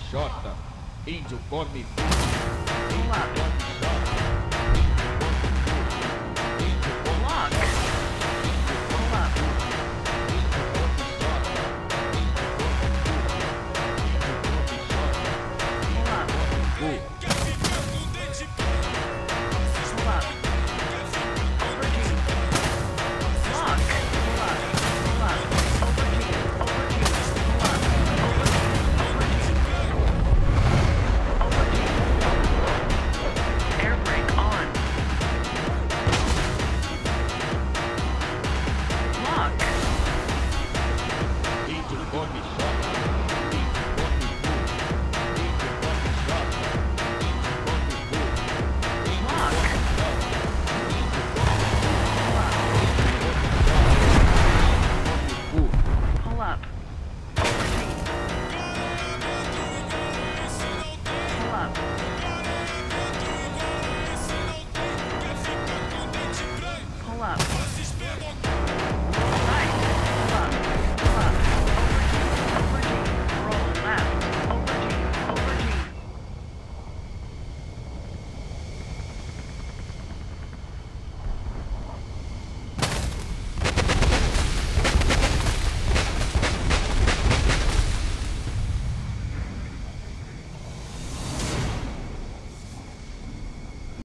Xota, índio come Pull up. Lock. Pull up. Pull up. Pull up. Overdue. Lock. Pull up. Pull up. Overdue. Overdue. Pull up. Overdue. Air brake on. Lock. índio come xota, índio come Lock. Pull up. Overdue. Pull up. Pull up.